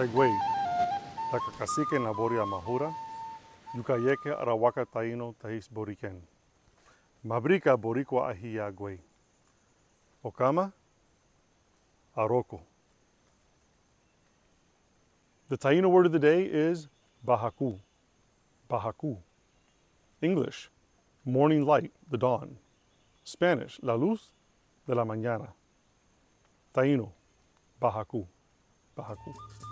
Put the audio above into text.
Tegway, Daca Kacike Naboria Mahura, Yukayeke Arawak Taino Tahis Boriken. Mabrika Boricua Ahia Gway. Okama, Aroko. The Taino word of the day is Bahacu. Bahacu. English, morning light, the dawn. Spanish, la luz de la mañana. Taino, Bahacu. Bahacu.